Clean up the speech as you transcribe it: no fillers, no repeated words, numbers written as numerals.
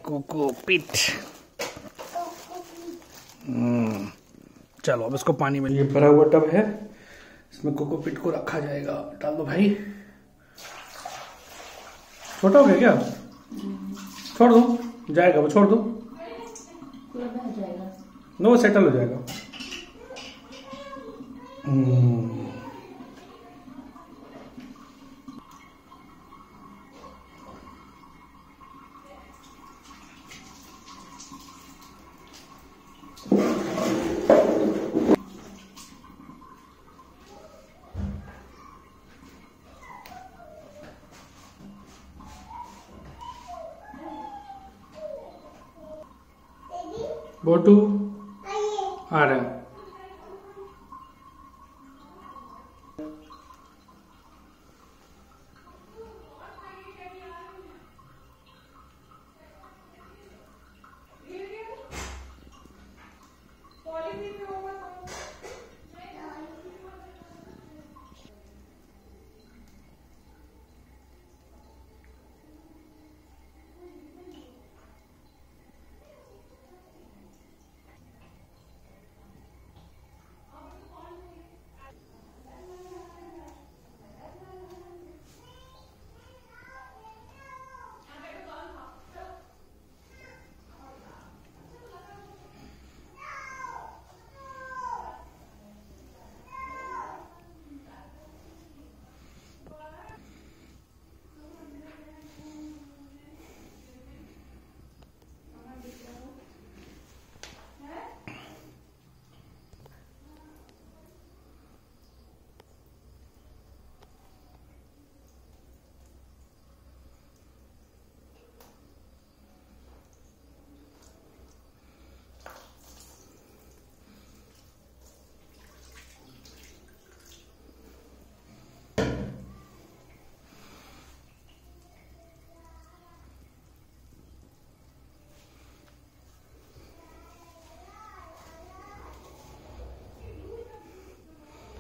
Cocopeat. चलो अब इसको पानी में, ये भरा हुआ टब है, इसमें कोकोपीट को रखा जाएगा। डाल दो भाई। छोटा हो गया क्या? छोड़ दो, जाएगा वो, छोड़ दो, नो सेटल हो जाएगा। बोटू आ रहा है।